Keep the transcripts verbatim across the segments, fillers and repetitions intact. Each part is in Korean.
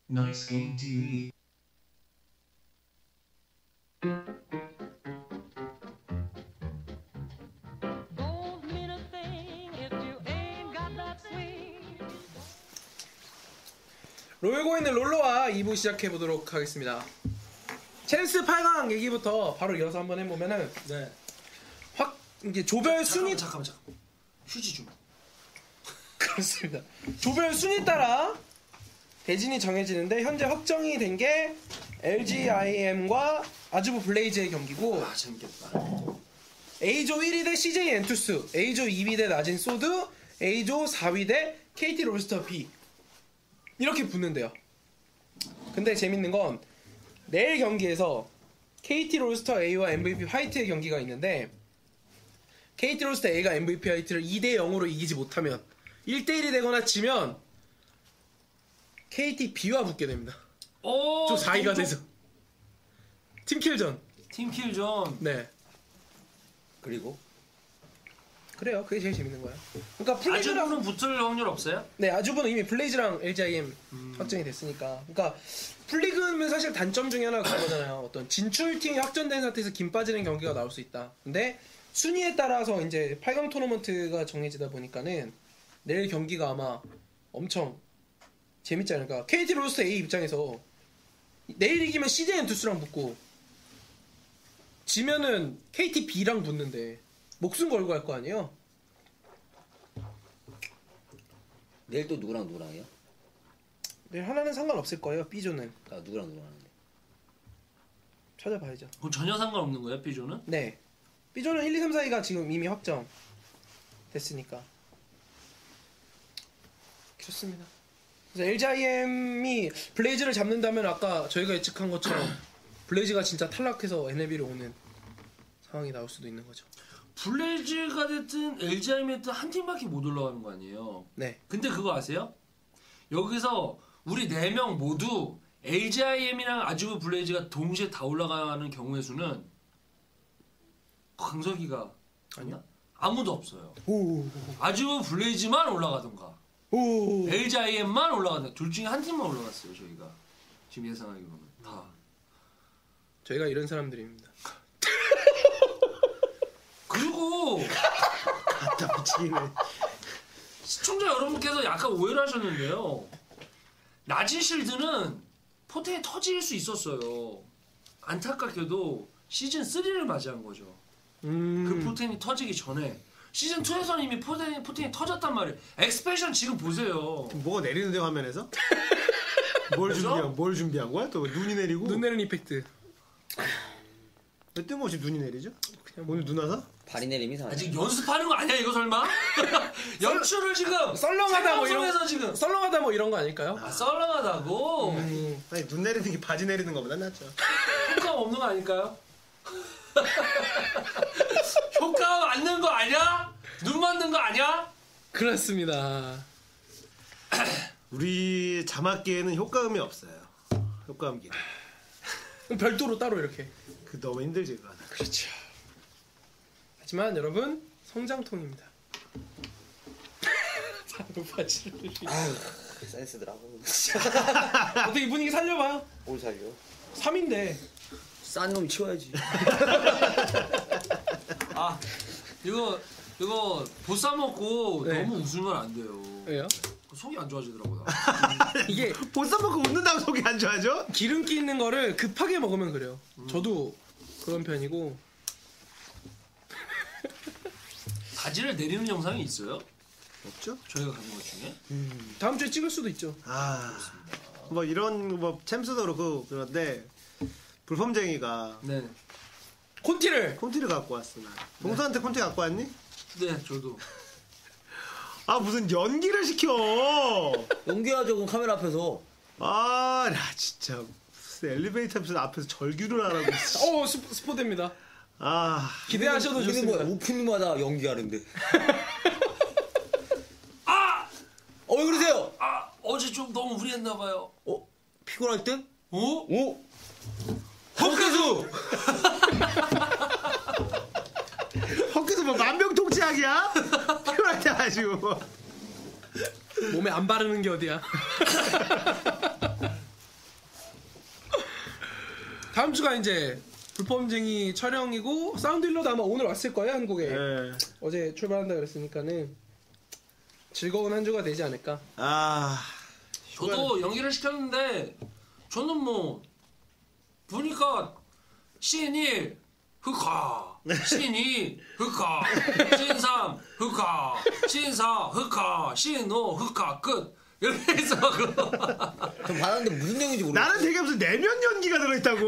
Nice indeed. 롤고 있는 롤러와 이 부 시작해보도록 하겠습니다. 챔스 팔 강 얘기부터 바로 이어서 한번 해보면은 네. 확 이게 조별 자, 순위 잠깐만 잠깐만 휴지 좀. 그렇습니다. 조별 순위 따라 대진이 정해지는데 현재 확정이 된 게 엘지아이엠과 아주부 블레이즈의 경기고, 아 재밌겠다. A조 일 위 대 씨제이 엔투스, A조 이 위 대 나진 소드, A조 사 위 대 케이티 롤스터 B 이렇게 붙는데요. 근데 재밌는 건 내일 경기에서 케이티 롤스터 A와 엠브이피 화이트의 경기가 있는데, 케이티 롤스터 A가 엠브이피 화이트를 이 대 영으로 이기지 못하면 일 대 일이 되거나 지면 케이티 B와 붙게 됩니다. 오, 좀 사 위가 또- 돼서 팀킬전. 팀킬전. 네, 그리고 그래요. 그게 제일 재밌는 거야. 그러니까 플레이즈랑 아주부는 붙을 확률 없어요? 네, 아주부는 이미 블레이즈랑 엘지아이엠 음. 확정이 됐으니까. 그러니까 플리그는 사실 단점 중에 하나가 그거잖아요. 어떤 진출팀이 확정된 상태에서 김 빠지는 경기가 나올 수 있다. 근데 순위에 따라서 이제 팔 강 토너먼트가 정해지다 보니까는 내일 경기가 아마 엄청 재밌지 않을까. 케이티 롤스터 A 입장에서 내일 이기면 씨제이 엔투스랑 붙고 지면은 케이티 B랑 붙는데 목숨 걸고 할 거 아니에요? 내일 또 누구랑 누구랑 해요? 내일 하나는 상관없을 거예요. B조는 아 누구랑 누구랑 하는데? 찾아봐야죠. 그럼 전혀 상관없는 거예요, B조는? 네, B조는 일, 이, 삼, 사 위가 지금 이미 확정 됐으니까 좋습니다. 그래서 엘지아이엠이 블레이즈를 잡는다면 아까 저희가 예측한 것처럼 블레이즈가 진짜 탈락해서 엔엘비로 오는 상황이 나올 수도 있는 거죠. 블레이즈가 됐든 엘지아이엠이 됐든 한 팀밖에 못 올라가는 거 아니에요? 네, 근데 그거 아세요? 여기서 우리 네 명 모두 엘지아이엠이랑 아주부 블레이즈가 동시에 다 올라가는 경우의 수는 강석이가 아니요? 아무도 없어요. 오, 아주부 블레이즈만 올라가던가 오, 엘지아이엠만 올라가던가 둘 중에 한 팀만 올라갔어요. 저희가 지금 예상하기로는 다. 저희가 이런 사람들입니다. 그리고 다 미치겠네. 시청자 여러분께서 약간 오해를 하셨는데요. 나진 실드는 포텐이 터질 수 있었어요. 안타깝게도 시즌 쓰리를 맞이한 거죠. 음, 그 포텐이 터지기 전에 시즌 투에서는 이미 포텐이, 포텐이 터졌단 말이에요. 엑스펜션 지금 보세요. 뭐가 내리는데 화면에서? 뭘 그죠? 준비한 뭘 준비한 거야? 또 눈이 내리고 눈 내리는 이펙트. 왜 뜬금없이 눈이 내리죠? 그냥 오늘 눈 와서? 발이 내림이 이상하네. 아직 연습하는 거 아니야 이거 설마? 연출을 지금 썰렁하다 뭐 이런 생방송에서 지금 썰렁하다 뭐 이런 거 아닐까요? 아, 썰렁하다고 음, 아니 눈 내리는 게 바지 내리는 거보다 낫죠. 효과가 없는 거 아닐까요? 효과가 맞는 거 아니야? 눈 맞는 거 아니야? 그렇습니다. 우리 자막기에는 효과음이 없어요. 효과음기. 그럼 별도로 따로 이렇게. 그 너무 힘들지 그거. 그렇죠. 하지만 여러분 성장통입니다. 바지를 아유 센스더라고. 어떻게 이 분위기 살려봐요. 뭘 살려? 삼 위인데 싼 놈 치워야지. 아 이거 이거 보쌈 먹고 네. 너무 웃으면 안 돼요. 왜요? 속이 안 좋아지더라고요. 이게 보쌈 먹고 웃는다고 속이 안 좋아져? 기름기 있는 거를 급하게 먹으면 그래요. 저도 그런 편이고. 바지를 내리는 영상이 있어요? 없죠? 저희가 가진 것 중에? 다음 주에 찍을 수도 있죠. 아뭐 이런 뭐 챔스도 그렇고 그런데 불펌쟁이가 네. 콘티를 콘티를 갖고 왔어 나. 동서한테 콘티 갖고 왔니? 네, 저도. 아 무슨 연기를 시켜. 연기하죠 그럼 카메라 앞에서. 아, 나 진짜 무슨 엘리베이터 앞에서 앞에서 절규를 하라고. 어 스포, 스포됩니다. 아, 기대하셔도 우리는 좋습니다. 뭐야 오프닝마다 연기하는데. 아! 어 왜 그러세요? 아! 어제 좀 너무 무리했나봐요. 어 피곤할 때? 어? 오. 헛개수! 헛개서 뭐 만병통치약이야? 피곤할 때 가지고. 몸에 안 바르는 게 어디야? 다음 주가 이제 불법쟁이 촬영이고 사운드 힐러도 아마 오늘 왔을 거예요 한국에. 예. 어제 출발한다 그랬으니까는 즐거운 한 주가 되지 않을까. 아. 저도 연기를 시켰는데 저는 뭐 보니까 씬일 흑화, 씬이 흑화, 씬삼 흑화, 씬사 흑화, 씬오 흑화 끝 이렇게 해서 전 받았는데 무슨 내용인지 모르겠어. 나는 되게 무슨 내면 연기가 들어있다고.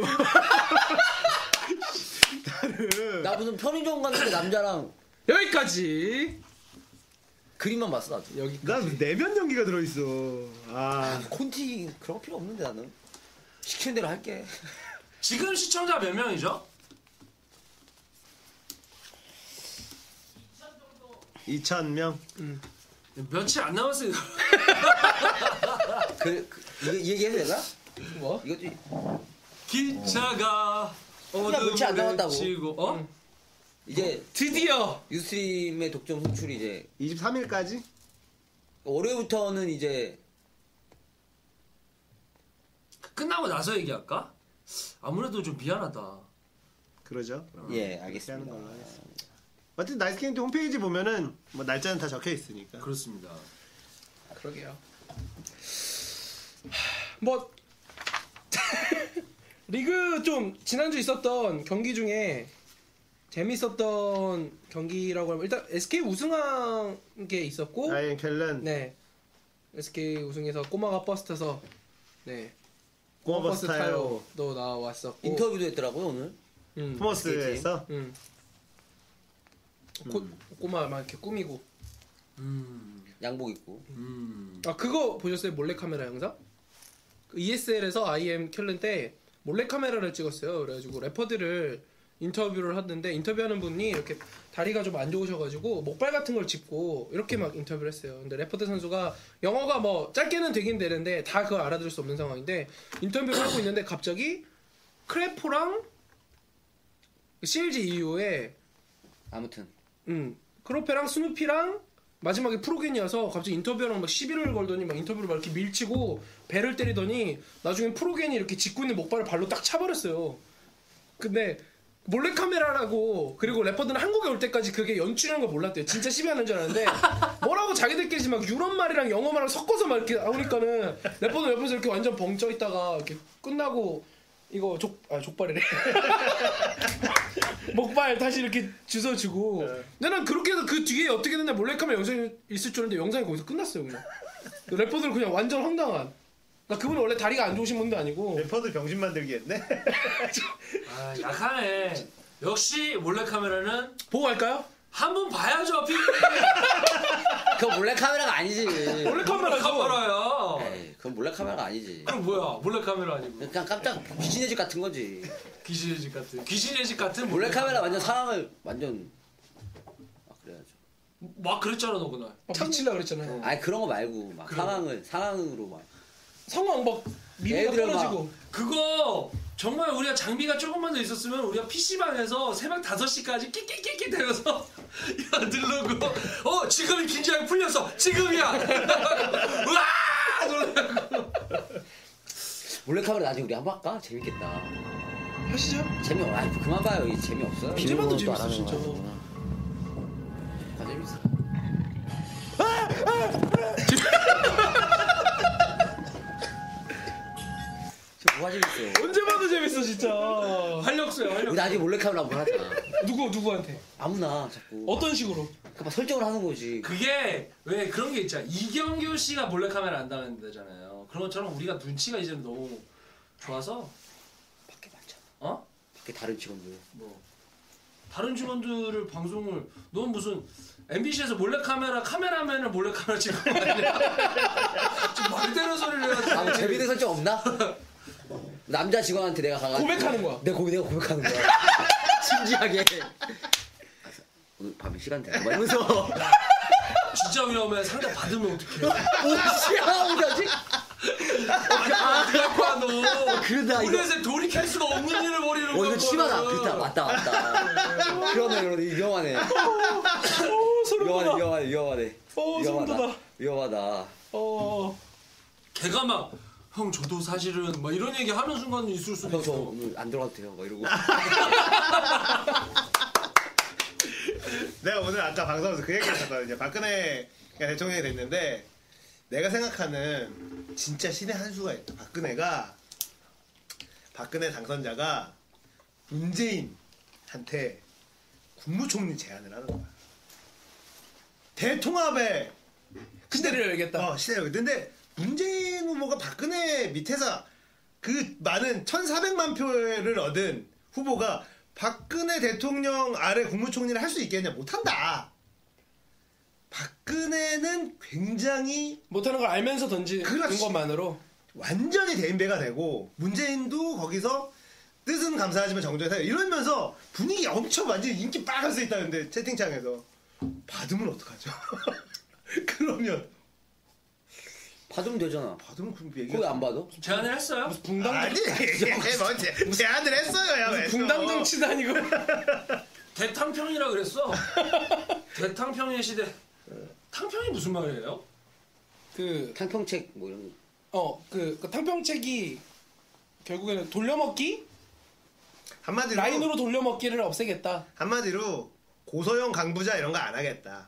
나는. 나 무슨 편의점 갔는데 남자랑 여기까지. 그림만 봤어 나도. 여기. 난 무슨 내면 연기가 들어있어. 아. 콘티 그런 거 필요 없는데 나는 시키는 대로 할게. 지금 시청자 몇 명이죠? 이천 명. 며칠 안 남았어요. 그, 그 이거 이 얘기해도 되나? 뭐? 이거지. 기차가 며칠 안 어둠을 남았다고. 치고 어? 이제 드디어. 유스트림의 독점 송출이 이제 이십삼 일까지? 월요일부터는 이제 끝나고 나서 얘기할까? 아무래도 좀 미안하다. 그러죠. 예 하는 알겠습니다. 걸로 하겠습니다. 어쨌든 나이스 게임 홈페이지 보면은 뭐 날짜는 다 적혀 있으니까. 그렇습니다. 그러게요. 뭐 리그 좀 지난주 있었던 경기 중에 재밌었던 경기라고 하면 일단 에스케이 우승한 게 있었고 아이엔 켈런. 네 에스케이 우승해서 꼬마가 버스 타서 네 꼬마 버스 타요. 타요도 나왔었고 인터뷰도 했더라고요 오늘. 음, 포머스에서. 음. 고, 꼬마 막 이렇게 꾸미고 음, 양복 입고. 음. 아 그거 보셨어요? 몰래카메라 영상? 그 이에스엘에서 아이엠 켈른 때 몰래카메라를 찍었어요. 그래가지고 래퍼들을 인터뷰를 하는데 인터뷰하는 분이 이렇게 다리가 좀 안 좋으셔가지고 목발 같은 걸 짚고 이렇게 막 인터뷰를 했어요. 근데 래퍼드 선수가 영어가 뭐 짧게는 되긴 되는데 다 그걸 알아들을 수 없는 상황인데 인터뷰를 하고 있는데 갑자기 크레포랑 씨엘지 이후에 아무튼 음 크로페랑 스누피랑 마지막에 프로겐이어서 갑자기 인터뷰랑 막 시비를 걸더니 막 인터뷰를 막 이렇게 밀치고 배를 때리더니 나중엔 프로겐이 이렇게 짚고 있는 목발을 발로 딱 차버렸어요. 근데 몰래카메라라고 그리고 래퍼들은 한국에 올 때까지 그게 연출이라는 걸 몰랐대요. 진짜 시비하는 줄 알았는데 뭐라고 자기들끼리 막 유럽말이랑 영어말을 섞어서 막 이렇게 나오니까는 래퍼들 옆에서 이렇게 완전 벙쪄 있다가 이렇게 끝나고 이거 족, 아 족발이래. 목발 다시 이렇게 주워주고. 나는 그렇게 해서 그 뒤에 어떻게 됐냐 몰래카메라 영상이 있을 줄 알았는데 영상이 거기서 끝났어요 그냥. 래퍼들은 그냥 완전 황당한. 나 그분이 원래 다리가 안 좋으신 분도 아니고. 래퍼도 병신 만들기 했네. 아, 약하네. 역시 몰래카메라는 보고 갈까요? 한 번 봐야죠. 피. 그건 몰래카메라가 아니지. 몰래카메라죠. 카메라야. 에이, 그건 몰래카메라가 아니지. 그럼 뭐야? 몰래카메라 아니고 그냥 깜짝 귀신의 집 같은 거지. 귀신의 집 같은. 귀신의 집 같은 몰래카메라 완전 상황을 완전 아 그래야죠. 막 그랬잖아 너 그날. 막 미칠라 그랬잖아요. 아니 그런 거 말고 막 그래. 상황을 상황으로 막 상황 막 미래가 애들 막- 떨어지고. 그거 정말 우리가 장비가 조금만 더 있었으면 우리가 피시방에서 새벽 다섯 시까지 끼끼끼끼 대면서 야 누르고 어 지금이 긴장이 풀렸어 지금이야 으아 놀라고. 몰래카메라 나중에 우리 한번 할까? 재밌겠다. 하시죠. 재미 아 그만 봐요. 이 재미 없어요. 언제 봐도 비밀번호도 재밌어, 안 하는 진짜. 거야. 다 재밌어. 지금 뭐가 재밌어? 언제 봐도 재밌어 진짜. 활력소야 우리 활력소. 나중에 몰래카메라 한번 하자. 누구 누구한테? 아무나 자꾸. 어떤 식으로? 그러니까 막 설정을 하는 거지. 그게 왜 그런 게 있잖아. 이경규 씨가 몰래카메라 안 당한다잖아요. 그런 것처럼 우리가 눈치가 이제 너무 좋아서 밖에 많잖아. 어? 밖에 다른 직원들. 뭐 다른 직원들을 방송을 넌 무슨 엠비씨에서 몰래카메라 카메라맨을 몰래카메라 찍은 거 아니야? 지금 말이 되는 소리를 해가지고 아, 뭐 재밌는 설정 없나? 남자 직원한테 내가 가가지고 고백하는 거야. 내가 고백, 내가 고백하는 거야. 진지하게. 오늘 밤에 시간 되나? 막 이러면서. 진짜 위험해. 상대 받으면 어떡해. 오시야, 오라지? 어디 갖고 와 너. 그러다, 이거. 우리에서 돌이킬 수가 없는 일을 벌이는 어, 거야. 이거 심하다. 그렇다, 맞다, 맞다. 그러네, 그러네. 위험하네. 오 소름 위험하네, 돋아. 위험하네, 위험하네. 어 소름 돋아. 위험하다. 위험하다. 어. 걔가 막 형 저도 사실은 뭐 이런 얘기 하는 순간은 있을 수도 형 저 있어. 오늘 안 들어가도 돼요. 막 이러고. 내가 오늘 아까 방송에서 그 얘기 했었거든요. 박근혜가 대통령이 됐는데 내가 생각하는 진짜 신의 한 수가 있다. 박근혜가 박근혜 당선자가 문재인한테 국무총리 제안을 하는 거야. 대통합에 시대를 열겠다. 어, 시대를 열겠는데 문재인 후보가 박근혜 밑에서 그 많은 천사백만 표를 얻은 후보가 박근혜 대통령 아래 국무총리를 할 수 있겠냐? 못한다. 박근혜는 굉장히 못하는 걸 알면서 던지는 그렇지. 것만으로 완전히 대인배가 되고 문재인도 거기서 뜻은 감사하지만 정정해서 이러면서 분위기 엄청 완전히 인기 빠갈 수 있다는데 채팅창에서 받으면 어떡하죠? 그러면 받으면 되잖아. 받으면 그럼 얘기 그거 왜 안 받아? 제안을 했어요? 붕당 아니 뭐 제- 제안을 했어요. 야, 왜 붕당 또. 정치도 아니고 대탕평이라 그랬어. 대탕평의 시대. 탕평이 무슨 말이에요? 그 탕평책 뭐 이런 거. 어, 그, 그 탕평책이 결국에는 돌려먹기? 한마디로 라인으로 돌려먹기를 없애겠다. 한마디로 고소형 강부자 이런 거 안 하겠다.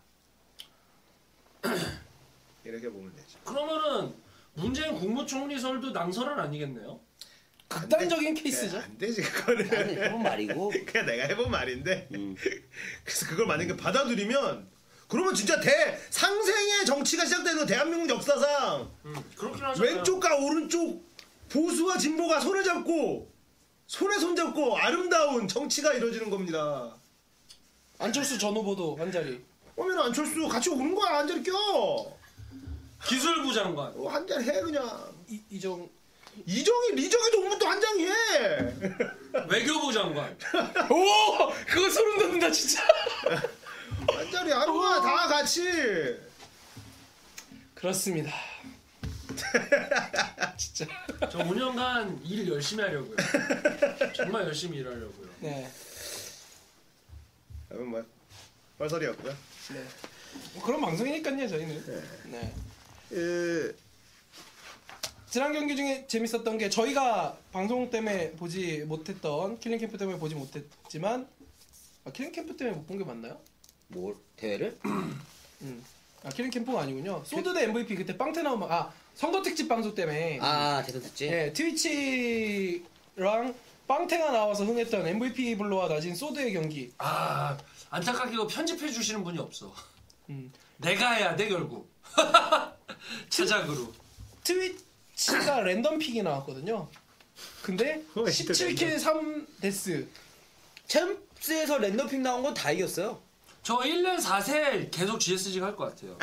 이렇게 보면 되죠. 그러면은 문재인 국무총리설도 낭설은 아니겠네요? 극단적인 케이스죠. 안 되지 그거를. 나는 해본 말이고. 그냥 내가 해본 말인데. 음. 그래서 그걸 만약에 받아들이면 그러면 진짜 대상생의 정치가 시작되는 대한민국 역사상 음, 그렇긴 하잖아요. 왼쪽과 오른쪽 보수와 진보가 손을 잡고 손에 손 잡고 아름다운 정치가 이루어지는 겁니다. 안철수 전 후보도 한 자리. 오면 안철수 같이 오는 거야. 한 자리 껴. 기술부 장관. 어, 한 자리 해 그냥. 이, 이정. 이정희 리정희 동문도 한 장이 해. 외교부 장관. 오! 그거 소름 돋는다, 진짜. 한 자리 하는 거야. 다 같이. 그렇습니다. 진짜. 저 오 년간 일 열심히 하려고요. 정말 열심히 일하려고요. 네. 여러분 뭐 뻘소리였고요. 네. 뭐 그런 방송이니까요, 저희는. 네. 그 지난 경기 중에 재밌었던 게 저희가 방송 때문에 보지 못했던 킬링 캠프 때문에 보지 못했지만 아, 킬링 캠프 때문에 못 본 게 맞나요? 뭘 대회를? 음. 아 킬링 캠프가 아니군요. 소드 대 엠브이피 그때 빵태 나오면 아 선거 특집 방송 때문에 아 대선 특집. 예 트위치랑 빵태가 나와서 흥했던 엠브이피 블루와 낮은 소드의 경기. 아 안타깝게 편집해 주시는 분이 없어. 음. 내가 해야 돼 결국. 제작으로. 트위치가 랜덤 픽이 나왔거든요. 근데 어, 십칠 킬 삼 데스. 챔스에서 랜덤픽 나온 건 다 이겼어요. 저 일 년 사 세 계속 지에스지 할 것 같아요.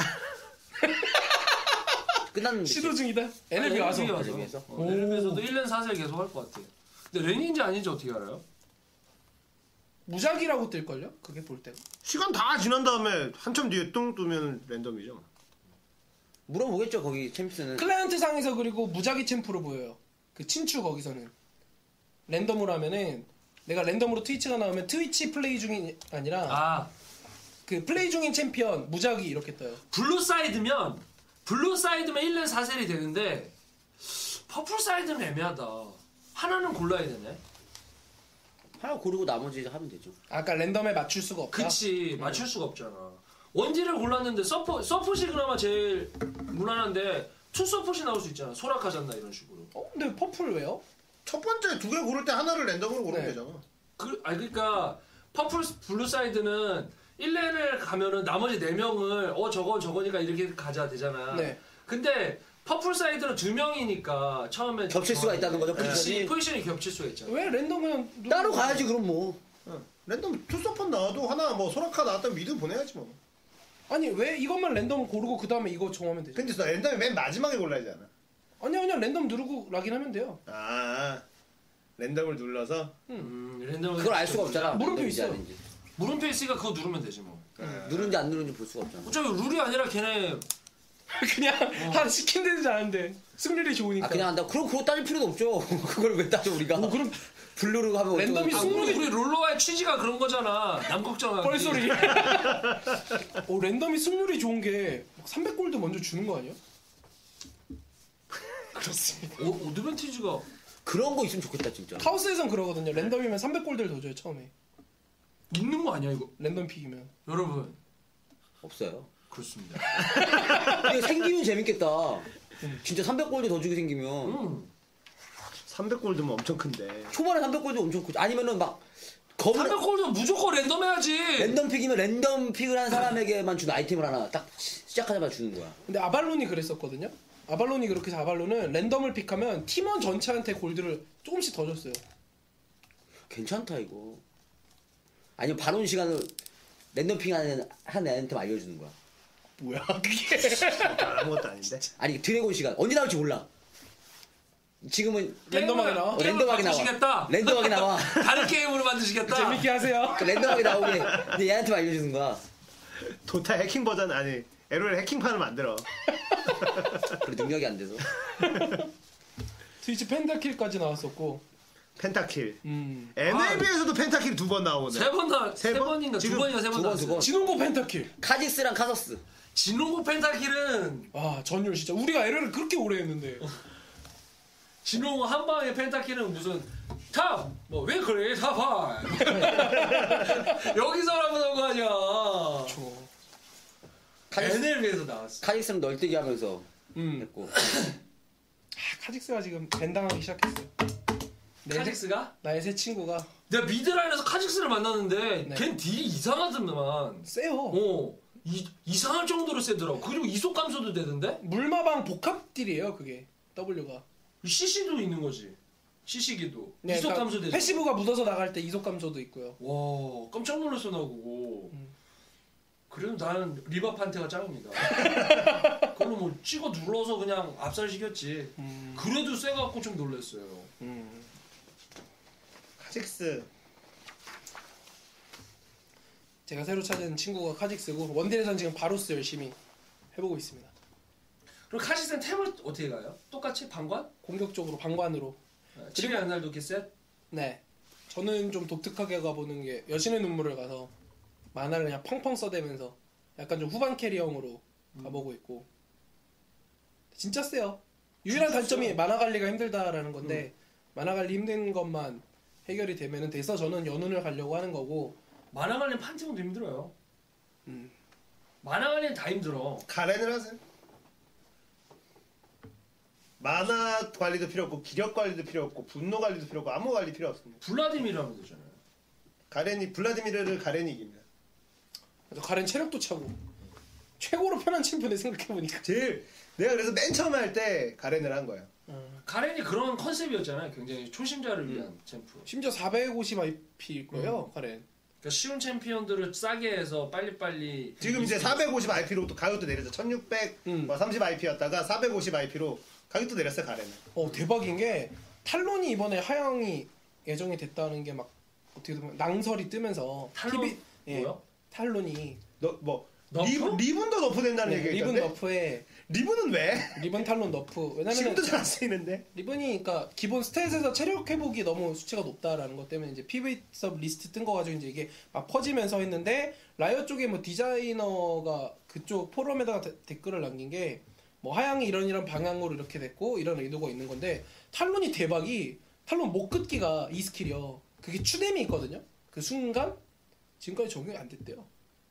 끝났는데. 시도 중이다. 엔엘비 와서. 와서. 엔엘비에서? 어, 엔엘비에서도 일 년 사 세 계속 할 것 같아요. 근데 랜인지 아닌지 어떻게 알아요? 무작위라고 뜰걸요? 그게 볼 때가. 시간 다 지난 다음에 한참 뒤에 뚱 뜨면 랜덤이죠. 물어보겠죠 거기 챔스는. 클라이언트 상에서 그리고 무작위 챔프로 보여요. 그 친추 거기서는 랜덤으로 하면은 내가 랜덤으로 트위치가 나오면 트위치 플레이 중이 아니라 아 그 플레이 중인 챔피언 무작위 이렇게 떠요. 블루 사이드면 블루 사이드면 일 년 사 셀이 되는데 퍼플 사이드는 애매하다. 하나는 골라야 되네. 하나 고르고 나머지 하면 되죠. 아까 랜덤에 맞출 수가 없다. 그치 맞출 수가 없잖아. 원딜을 골랐는데 서포 서폿이 그나마 제일 무난한데 투 서폿이 나올 수 있잖아. 소라카잔나 이런 식으로. 어, 근데 퍼플 왜요? 첫 번째 두 개 고를 때 하나를 랜덤으로 고르면 네. 되잖아. 그, 아 그러니까 퍼플 블루 사이드는 일 렌을 가면은 나머지 네 명을 어 저건 저거니까 이렇게 가자 되잖아. 네. 근데 퍼플 사이드는 두 명이니까 처음에 겹칠 수가 있다는 거죠, 그치, 포지션이. 포지션이 겹칠 수가 있잖아. 왜 랜덤 그냥 누르- 따로 가야지 그럼 뭐. 어. 랜덤 투 서폿 나와도 하나 뭐 소라카 나왔다면 미드 보내야지 뭐. 아니 왜 이것만 랜덤 고르고 그 다음에 이거 정하면 되죠? 근데 너 랜덤이 맨 마지막에 골라야지 않아? 아니요 그냥 랜덤 누르고 락인 하면 돼요. 아 랜덤을 눌러서 음, 랜덤 그걸 알 수가 없잖아. 물음표 랜덤인지 있어. 아닌지. 물음표 있으니까 그거 누르면 되지 뭐. 누른지 안 누른지 볼 수가 없잖아. 어차피 룰이 아니라 걔네 그냥 한 시킨 데는 잘하는데 승률이 좋으니까. 아 그냥 한다. 그럼 그거 따질 필요도 없죠. 그걸 왜 따져 우리가? 어, 그럼 블루를 하면 랜덤이 아, 어쩌고- 우리, 우리 롤러와의 취지가 그런 거잖아. 남 걱정하기. 뻘소리. 어, 랜덤이 승률이 좋은 게 삼백 골드 먼저 주는 거 아니야? 그렇습니다. 오, 어드밴티지가 그런 거 있으면 좋겠다 진짜. 카오스에선 그러거든요. 랜덤이면 삼백 골드를 더 줘요 처음에. 있는 거 아니야 이거? 랜덤 픽이면. 여러분 없어요. 그렇습니다. 근데 생기면 재밌겠다. 진짜 삼백 골드 더 주게 생기면 음. 삼백 골드면 엄청 큰데. 초반에 삼백 골드 엄청 크지. 아니면은 막 검 삼백 골드 무조건 랜덤 해야지. 랜덤 픽이면 랜덤 픽을 한 사람에게만 주는 아이템을 하나 딱 시- 시작하자마자 주는 거야. 근데 아발론이 그랬었거든요. 아발론이 그렇게 해서 아발론은 랜덤을 픽하면 팀원 전체한테 골드를 조금씩 더 줬어요. 괜찮다 이거. 아니면 바론 시간을 랜덤 픽하는 한 애한테 알려주는 거야. 뭐야 그게? 아무것도 아닌데. 아니 드래곤 시간 언제 나올지 몰라. 지금은 랜덤하게 나와? 어, 랜덤하게 나와. 만드시겠다. 랜덤하게 나와. 다른 게임으로 만드시겠다. 재밌게 하세요. 그 랜덤하게 나오게 근데 얘한테 알려주는 거야. 도타 해킹 버전 아니 에로엘 해킹판을 만들어. 그래 능력이 안 돼서. 트위치 펜타킬까지 나왔었고. 펜타킬. 음. 엠엘비에서도 펜타킬 두 번 나오네. 세 번 나, 세 세 번? 번인가 두 지금 번인가 세 번 두 번, 나왔어요. 두 번. 진홍고 펜타킬. 카직스랑 카서스. 진홍고 펜타킬은 아 전율 진짜 우리가 에러를 그렇게 오래 했는데. 진홍고 한 방에 펜타킬은 무슨 탑! 뭐 왜 그래 탑아! 여기서 나오는 거 아니야. 저. 카직스, 엔엘비에서 나왔어. 카직스는 널뛰기 하면서 음. 했고. 아, 카직스가 지금 밴당하기 시작했어요. 내 새- 카직스가? 나의 새 친구가 내가 미드라인에서 카직스를 만났는데 네. 걘 딜이 이상하더만. 세요. 어. 이, 이상할 정도로 세더라고. 그리고 이속 감소도 되던데? 물마방 복합딜이에요 그게. W가. 씨씨도 있는 거지. 씨씨기도. 네, 이속 그러니까 감소 되죠. 패시브가 묻어서 나갈 때 이속 감소도 있고요. 와 깜짝 놀랐어 나 그거. 음. 그래도 나는 리바 판테가 짱입니다. 그걸로 뭐 찍어 눌러서 그냥 압살시켰지. 음. 그래도 세갖고 좀 놀랐어요. 음. 카직스. 제가 새로 찾은 친구가 카직스고 원딜에선 지금 바로스 열심히 해보고 있습니다. 그럼 카시스는 템을 어떻게 가요? 똑같이 방관? 공격적으로 방관으로. 집에 안 날도 이렇게 셋? 네. 저는 좀 독특하게 가보는 게 여신의 눈물을 가서 만화를 그냥 펑펑 써대면서 약간 좀 후반 캐리형으로 가보고 있고 진짜 세요. 유일한 진짜 단점이 세요. 만화 관리가 힘들다라는 건데 만화 관리 힘든 것만 해결이 되면은 돼서 저는 연운을 가려고 하는 거고 만화 관련 판테온도 힘들어요. 음. 만화 관련 다 힘들어. 가렌을 하세요. 만화 관리도 필요 없고 기력 관리도 필요 없고 분노 관리도 필요 없고 아무 관리 필요 없습니다. 블라디미르 하면 되잖아요. 가렌이 블라디미르를 가렌이 이깁니다. 그래서 가렌 체력도 차고 최고로 편한 챔피언을 생각해보니까 제일 내가 그래서 맨 처음에 할 때 가렌을 한 거야. 가렌이 그런 컨셉이었잖아요. 굉장히 초심자를 음. 위한 챔프. 심지어 사백오십 아이피일 거예요 가렌. 그러니까 쉬운 챔피언들을 싸게 해서 빨리빨리 지금 이제 사백오십 아이피로 또 가격도 내렸죠. 천육백삼십 아이피였다가 사백오십 아이피로 가격도 내렸어요 가렌은. 어 대박인 게 탈론이 이번에 하향이 예정이 됐다는 게 막 어떻게 보면 낭설이 뜨면서 탈론? 티비 예, 뭐야? 탈론이 너뭐 너프? 리븐 리븐도 너프 된다는 네, 얘기가 리븐 있던데. 너프에 리븐은 왜? 리븐 탈론 너프 왜냐면 지금도 잘 안 쓰이는데. 리븐이 그러니까 기본 스탯에서 체력 회복이 너무 수치가 높다라는 것 때문에 이제 피브이 섭 리스트 뜬 거 가지고 이제 이게 막 퍼지면서 했는데 라이엇 쪽에 뭐 디자이너가 그쪽 포럼에다가 데- 댓글을 남긴 게 뭐 하향이 이런 이런 방향으로 이렇게 됐고 이런 의도가 있는 건데 탈론이 대박이 탈론 목 긋기가 이 스킬이요. 그게 추뎀이 있거든요. 그 순간 지금까지 적용이 안 됐대요.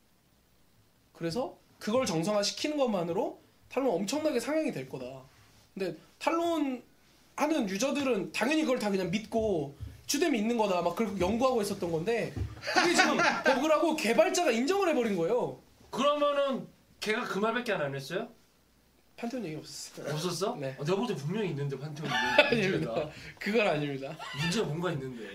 그래서 그걸 정상화 시키는 것만으로 탈론 엄청나게 상향이 될 거다. 근데 탈론 하는 유저들은 당연히 그걸 다 그냥 믿고 추뎀이 있는 거다 막 그렇게 연구하고 있었던 건데 그게 지금 버그라고 개발자가 인정을 해버린 거예요. 그러면은 걔가 그 말밖에 안 했어요? 판테온 얘기 없었어요. 없었어? 네. 어, 내가 볼 때 분명히 있는데 판테온이 아닙니다. 문제가 그건 아닙니다. 문제가 뭔가 있는데.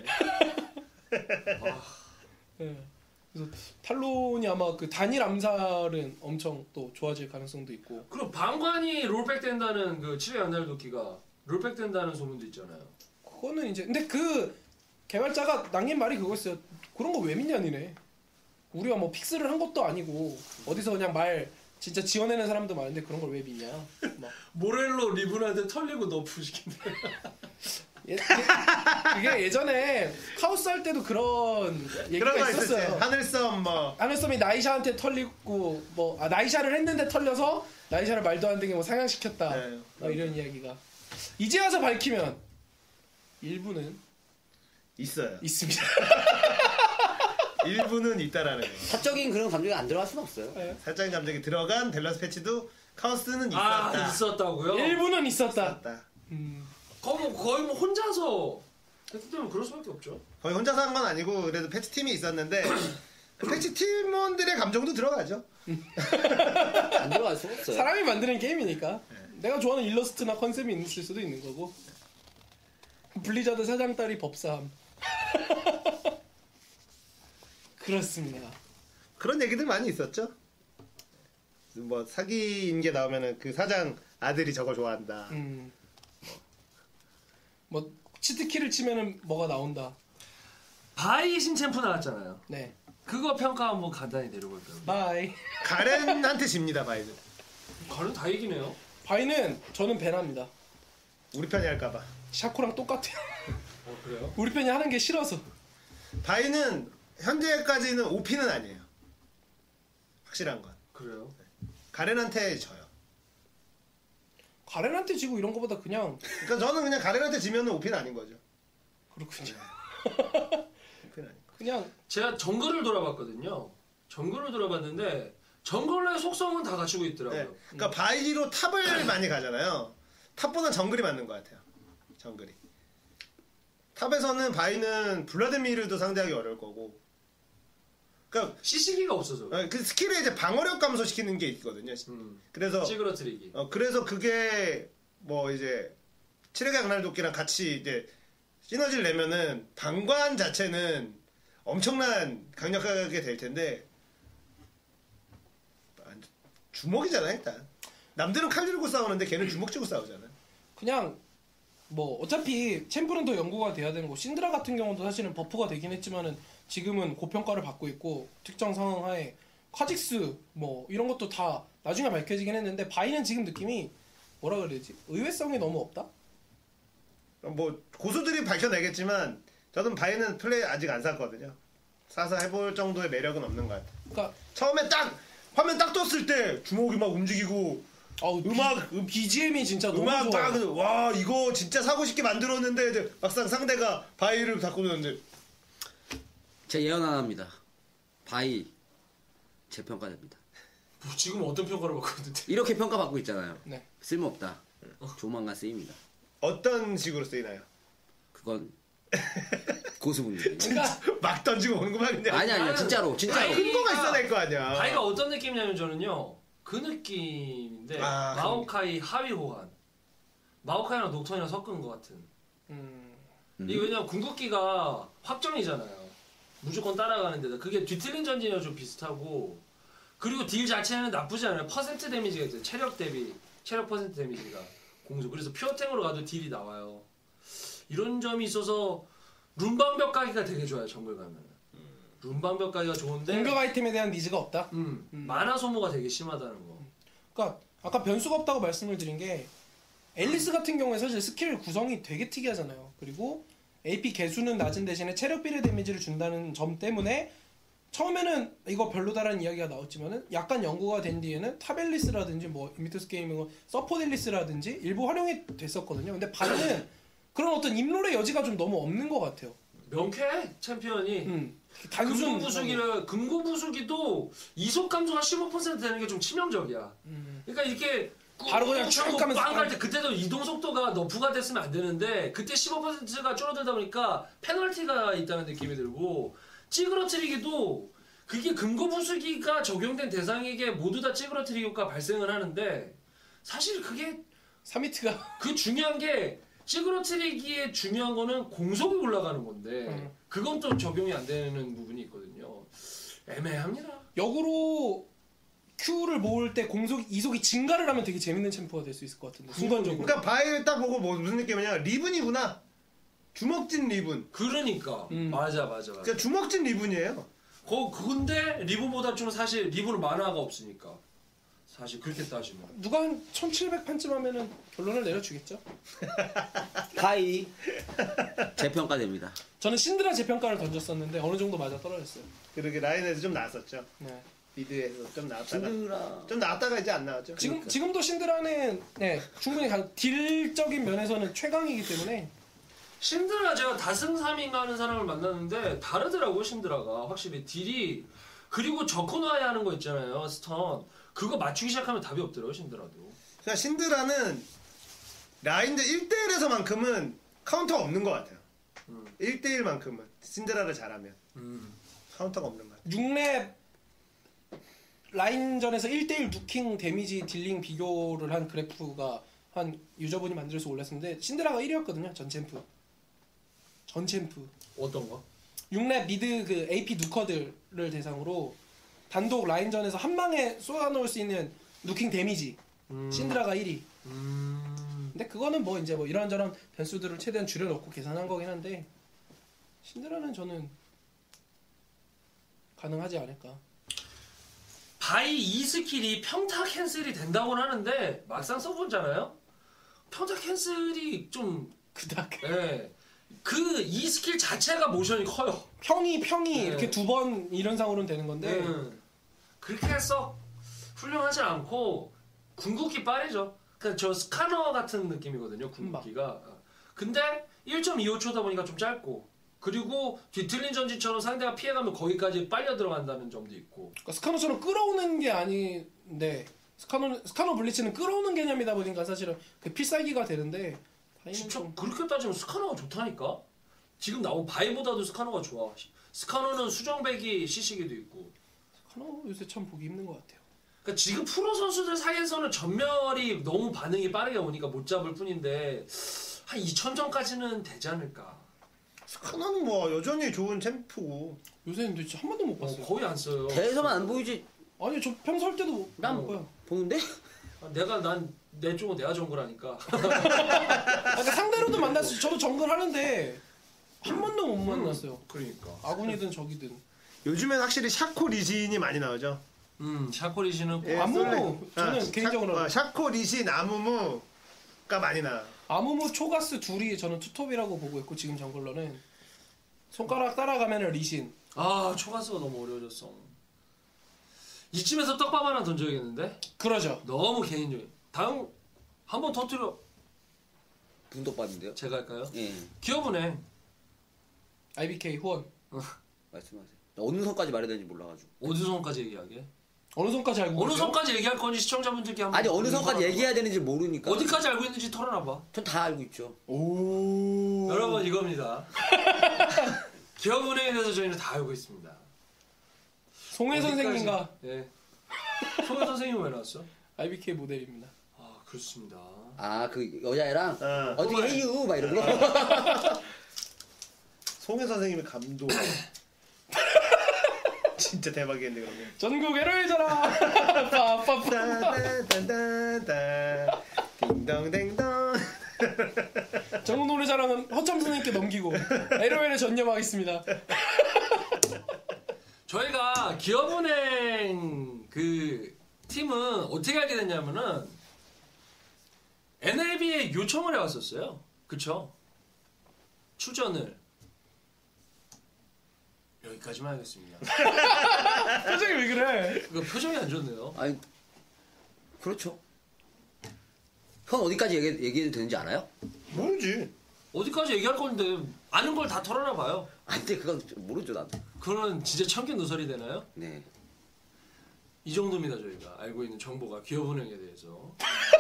아, 네. 그래서 탈론이 아마 그 단일 암살은 엄청 또 좋아질 가능성도 있고. 그리고 방관이 롤백 된다는 그 칠회 연날도끼가 롤백 된다는 소문도 있잖아요. 그거는 이제 근데 그 개발자가 남긴 말이 그거였어요. 그런 거 왜 믿냐 니네. 우리가 뭐 픽스를 한 것도 아니고 어디서 그냥 말 진짜 지어내는 사람도 많은데 그런 걸 왜 믿냐. 막. 모렐로 리븐한테 털리고 너프 시킨대. 예, 예, 그게 예전에 카오스 할 때도 그런 얘기가 그런 거 있었어요. 있었어요. 하늘섬 뭐. 하늘섬이 나이샤한테 털리고 뭐 아, 나이샤를 했는데 털려서 나이샤를 말도 안 되게 뭐 상향시켰다. 네. 뭐 이런 이야기가. 이제 와서 밝히면 일부는 있어요. 있습니다. 일부는 있다라는 거. 사적인 그런 감정이 안 들어갈 수는 없어요. 네. 살짝 감정이 들어간 밸런스 패치도 카오스는 있었다. 아 있었다고요? 일부는 있었다. 있었다. 음. 거의 뭐, 거의 뭐 혼자서 했기 때문에 그럴 수밖에 없죠. 거의 혼자서 한 건 아니고 그래도 패치 팀이 있었는데 그 패치 팀원들의 감정도 들어가죠. 안 들어갈 수가 없어요. 사람이 만드는 게임이니까 내가 좋아하는 일러스트나 컨셉이 있을 수도 있는 거고. 블리자드 사장 딸이 법사함. 그렇습니다. 그런 얘기들 많이 있었죠. 뭐 사기인 게 나오면은 그 사장 아들이 저걸 좋아한다. 음. 뭐 치트키를 치면은 뭐가 나온다. 바이 신챔프 나왔잖아요. 네. 그거 평가 한번 간단히 내려볼까요? 바이. 가렌한테 집니다 바이는. 가는 다 이기네요. 바이는 저는 배납니다. 우리 편이 할까봐. 샤코랑 똑같아요. 어 그래요? 우리 편이 하는 게 싫어서. 바이는 현재까지는 오피는 아니에요. 확실한 건. 그래요? 가렌한테 져요. 가렌한테 지고 이런 거보다 그냥 그러니까 저는 그냥 가렌한테 지면은 오피는 아닌 거죠. 그렇군요. 오피는 아닌 거. 그냥 제가 정글을 돌아봤거든요. 정글을 돌아봤는데 정글의 속성은 다 갖추고 있더라고요. 네. 그러니까 바이로 탑을 많이 가잖아요. 탑보다 정글이 맞는 것 같아요. 정글이. 탑에서는 바이는 블라드미르도 상대하기 어려울 거고. 그러니까 씨씨기가 없어서. 그래요. 그 스킬에 이제 방어력 감소시키는 게 있거든요. 음. 그래서 찌그러뜨리기. 어 그래서 그게 뭐 이제 칠흑의 강날도끼랑 같이 이제 시너지를 내면은 방관 자체는 엄청난 강력하게 될 텐데 주먹이잖아 일단. 남들은 칼 들고 싸우는데 걔는 주먹 쥐고 싸우잖아. 그냥 뭐 어차피 챔프는 더 연구가 돼야 되는 거. 신드라 같은 경우도 사실은 버프가 되긴 했지만은 지금은 고평가를 받고 있고 특정 상황 하에 카직스 뭐 이런 것도 다 나중에 밝혀지긴 했는데 바이는 지금 느낌이 뭐라 그래야지 의외성이 너무 없다. 뭐 고수들이 밝혀내겠지만 저는 바이는 플레이 아직 안 샀거든요. 사서 해볼 정도의 매력은 없는 것 같아요. 그러니까 처음에 딱 화면 딱 떴을 때 주먹이 막 움직이고 어우, 음악 비, 비지엠이 진짜 너무 음악 좋아. 딱 와 이거 진짜 사고 싶게 만들었는데 이제 막상 상대가 바이를 갖고 오는데 제 예언 하나 합니다. 바이 재평가됩니다. 뭐 지금 어떤 평가를 받고 있는데? 이렇게 평가받고 있잖아요. 네. 쓸모없다. 조만간 쓰입니다. 어떤 식으로 쓰이나요? 그건 고수분들. 그러니까 막 던지고 오는구만 그냥. 아니 아니야 진짜로 진짜로. 바이- 큰 거가 있어야 될 거 아니야. 바이가 어떤 느낌이냐면 저는요. 그 느낌인데 아, 마오카이 하위 호환. 마오카이랑 녹턴이랑 섞은 것 같은. 음, 음. 이게 왜냐면 궁극기가 확정이잖아요. 무조건 따라가는데다 그게 뒤틀린 전진이랑 좀 비슷하고 그리고 딜 자체는 나쁘지 않아요. 퍼센트 데미지가 있어요. 체력 대비 체력 퍼센트 데미지가 공수. 그래서 퓨어탱으로 가도 딜이 나와요. 이런 점이 있어서 룬방벽 가기가 되게 좋아요. 정글 가면. 룬방벽 가기가 좋은데 공격 아이템에 대한 니즈가 없다. 음, 음. 만화 소모가 되게 심하다는 거. 그러니까 아까 변수가 없다고 말씀을 드린 게 앨리스 같은 경우에 사실 스킬 구성이 되게 특이하잖아요. 그리고 에이피 개수는 낮은 대신에 체력 비례 데미지를 준다는 점 때문에 처음에는 이거 별로다라는 이야기가 나왔지만은 약간 연구가 된 뒤에는 탑앨리스라든지 뭐 인비투스 게이밍 서포트 앨리스라든지 일부 활용이 됐었거든요. 근데 바이는 그런 어떤 입롤의 여지가 좀 너무 없는 것 같아요. 명쾌해 챔피언이. 음, 단순 금고 부수기를 금고 부수기도 이속 감소가 십오 퍼센트 되는 게 좀 치명적이야. 음. 그러니까 이렇게 바로 그냥 쭉 가면서 빵갈 때 그때도 이동 속도가 너프가 됐으면 안 되는데 그때 십오 퍼센트가 줄어들다 보니까 페널티가 있다는 느낌이 들고 찌그러뜨리기도 그게 금고 부수기가 적용된 대상에게 모두 다 찌그러뜨리기 효과 발생을 하는데 사실 그게 삼 히트가 그 중요한 게 찌그러뜨리기에 중요한 거는 공속이 올라가는 건데 음. 그건 또 적용이 안 되는 부분이 있거든요. 애매합니다. 역으로 Q를 모을 때 공속 이속이 증가를 하면 되게 재밌는 챔프가 될 수 있을 것 같은데 순간적으로. 그러니까 바이를 딱 보고 뭐 무슨 느낌이냐 리븐이구나. 주먹진 리븐. 그러니까 음. 맞아 맞아 맞아. 그러니까 주먹진 리븐이에요. 거 근데 리븐보다 좀 사실 리븐은 만화가 없으니까 사실 그렇게 따지면 누가 한 천칠백 판쯤 하면은 결론을 내려주겠죠. 바이 재평가됩니다. 저는 신드라 재평가를 던졌었는데 어느 정도 맞아 떨어졌어요. 그렇게 라인에서 좀 나섰죠. 네. 미드에서 좀 나왔다가 신드라. 좀 나왔다가 이제 안 나왔죠. 지금 지금도 신드라는 네, 충분히 가, 딜적인 면에서는 최강이기 때문에 신드라 제가 다승삼인가 하는 사람을 만났는데 다르더라고요. 신드라가 확실히 딜이 그리고 저코나에 하는 거 있잖아요. 스턴 그거 맞추기 시작하면 답이 없더라고요. 신드라도. 그러니까 신드라는 라인드 일 대 일에서만큼은 카운터가 없는 것 같아요. 음. 일 대 일만큼은 신드라를 잘하면 음. 카운터가 없는 것 같아요. 육 렙 라인전에서 일 대 일 누킹 데미지 딜링 비교를 한 그래프가 한 유저분이 만들어서 올렸었는데 신드라가 일 위였거든요. 전 챔프. 전 챔프. 어떤 거? 육 렙 미드 그 에이피 누커들을 대상으로 단독 라인전에서 한 방에 쏟아놓을 수 있는 누킹 데미지. 음. 신드라가 일 위. 음. 근데 그거는 뭐 이제 뭐 이런저런 변수들을 최대한 줄여놓고 계산한 거긴 한데 신드라는 저는 가능하지 않을까. 바이 이 스킬이 평타 캔슬이 된다고는 하는데 막상 써보잖아요. 평타 캔슬이 좀 그닥 예. 그 이 스킬 자체가 모션이 커요. 평이 평이 네. 이렇게 두 번 이런 상으로는 되는 건데 음. 그렇게 썩 훌륭하지 않고 궁극기 빠르죠. 그냥 저 스카너 같은 느낌이거든요. 궁극기가. 근데 일 점 이오 초다 보니까 좀 짧고 그리고 뒤틀린 전진처럼 상대가 피해가면 거기까지 빨려 들어간다는 점도 있고. 그러니까 스카노처럼 끌어오는 게 아닌데 스카노 스카노 블리츠는 끌어오는 개념이다 보니까 사실은 그 필살기가 되는데 바이는 진짜 좀 그렇게 따지면 스카너가 좋다니까. 지금 나온 바이보다도 스카너가 좋아. 스카너는 수정배기 시시기도 있고. 스카노 요새 참 보기 힘든 것 같아요. 그러니까 지금 프로 선수들 사이에서는 전멸이 너무 반응이 빠르게 오니까 못 잡을 뿐인데 한 이천 점까지는 되지 않을까. 스카너는 뭐 여전히 좋은 챔프고 요새는 진짜 한 번도 못 어, 봤어요. 거의 안 써요. 대에서만 안 보이지. 아니 저 평소 할 때도 못 난 봐요. 보는데? 아, 내가 난 내 쪽은 내가 정글하니까. 아, 그러니까 상대로도 만났어요. 저도 정글 하는데 한 번도 못 만났어요. 그러니까. 아군이든 적이든. 요즘엔 확실히 샤코 리신이 많이 나오죠. 음, 샤코리시는 예, 아무무 솔레- 저는 아, 개인적으로 샤, 어, 샤코 리신 아무무가 많이 나. 아무무 초가스 둘이 저는 투톱이라고 보고 있고 지금 정글러는 손가락 따라가면은 리신. 아, 초가스가 너무 어려워졌어. 이쯤에서 떡밥 하나 던져야겠는데? 그러죠. 너무 개인적인. 다음 한번 터뜨려. 분도밥인데요? 제가 할까요? 예. 기업은행. 아이비케이 후원. 말씀하세요. 어느 선까지 말해야 되는지 몰라가지고. 어느 선까지 얘기하게? 어느 선까지 알고 어느 계세요? 선까지 얘기할 건지 시청자분들께 한번. 아니 어느 선까지 털어놔봐. 얘기해야 되는지 모르니까. 어디까지 알고 있는지 털어놔봐. 전 다 알고 있죠. 오. 여러분 이겁니다. 기업은행에 대해서 저희는 다 알고 있습니다. 송혜 어디까지- 선생님과 예. 송혜 선생님은 왜 나왔어? 아이비케이 모델입니다. 아 그렇습니다. 아 그 여자애랑 어. 어떻게 해유 막 이런 거. 송혜 선생님의 감동. 진짜 대박이겠네 그러면. 전국 에러의 전화. 빠빠빠. 따다다다다 딩동댕동. 전국 노래자랑은 허참 선생님께 넘기고 에러엘에 전념하겠습니다. 저희가 기업은행 그 팀은 어떻게 알게 됐냐면은 엔엘비에 요청을 해왔었어요. 그쵸? 출전을 여기까지만 하겠습니다. 표정이 왜 그래? 그 표정이 안 좋네요. 아니 그렇죠. 형 어디까지 얘기, 얘기해도 되는지 알아요? 모르지. 어디까지 얘기할 건데 아는 걸 다 털어놔 봐요. 안돼 그건 모르죠 나도. 그런 진짜 참견 누설이 되나요? 네. 이 정도입니다. 저희가 알고 있는 정보가 기업은행에 대해서.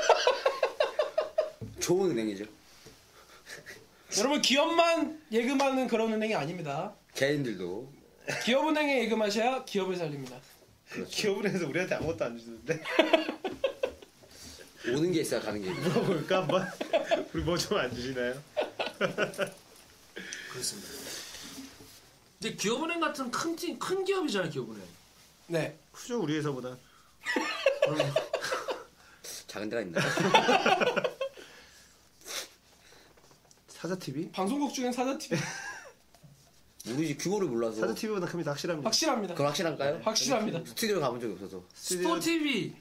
좋은 은행이죠. 여러분 기업만 예금하는 그런 은행이 아닙니다. 개인들도. 기업은행에 예금하셔야 기업을 살립니다. 기업을 해서 우리한테 아무것도 안 주는데. 오는 게 있어야 가는 게 있고. 물어볼까 한번? 우리 뭐 좀 안 주시나요? 그렇습니다. 근데 기업은행 같은 큰 팀, 큰 기업이잖아요. 기업은행. 네. 크죠 우리 회사보다. 작은 데가 있나? 사자티비? 방송국 중엔 사자티비 모르지 규모를 몰라서. 사자티비보다 큽니다. 확실합니다. 확실합니다. 그건 확실한가요? 확실합니다. 스튜디오 가본 적이 없어서. 스포티비.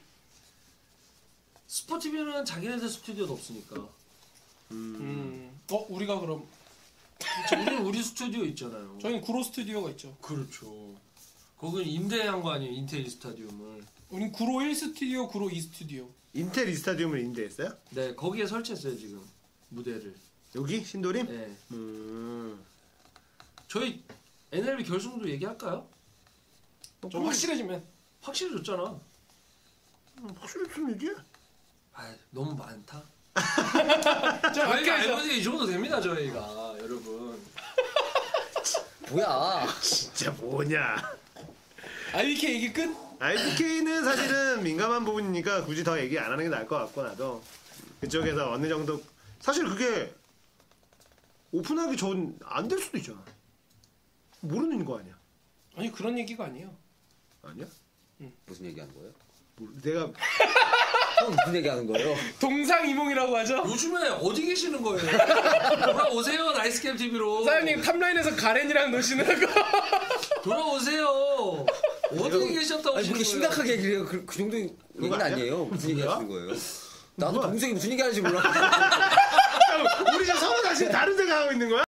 스포티비는 자기네들 스튜디오도 없으니까. 음. 어 우리가 그럼 우리는 우리 스튜디오 있잖아요. 저희는 구로 스튜디오가 있죠. 그렇죠. 거긴 임대한 거 아니에요? 인텔 스타디움을. 우린 구로 일 스튜디오, 구로 이 스튜디오. 인텔 이 스타디움을 임대했어요? 네, 거기에 설치했어요 지금 무대를. 여기 신도림? 네. 음. 저희 엔엘비 결승도 얘기할까요? 좀 확실해지면. 확실해졌잖아. 음, 확실히 무슨 얘기야? 아, 너무 많다. 자, 저희가 아껴야죠. 알고 이 정도 됩니다 저희가 여러분. 뭐야? 진짜 뭐냐? 아이비케이 얘기 끝? 아이비케이는 사실은 민감한 부분이니까 굳이 더 얘기 안 하는 게 나을 것 같고 나도 그쪽에서 어느 정도 사실 그게 오픈하기 전 안 될 수도 있잖아. 모르는 거 아니야? 아니 그런 얘기가 아니에요. 아니야? 무슨 얘기하는 거예요? 뭐, 내가 형 무슨 얘기하는 거예요? 동상이몽이라고 하죠. 요즘에 어디 계시는 거예요? 돌아오세요 나이스캠 티비로. 사장님 탑라인에서 가렌이랑 노시느라고. 돌아오세요. 어디 계셨다고 아니 하시는 그렇게 거예요? 심각하게 얘기해요. 그, 그 정도 얘기는 아니야? 아니에요. 무슨 얘기 누구야? 하시는 거예요? 나도 누구야? 동생이 무슨 얘기 하는지 몰라. 우리 지금 서로 다시 다른 데 가고 있는 거야?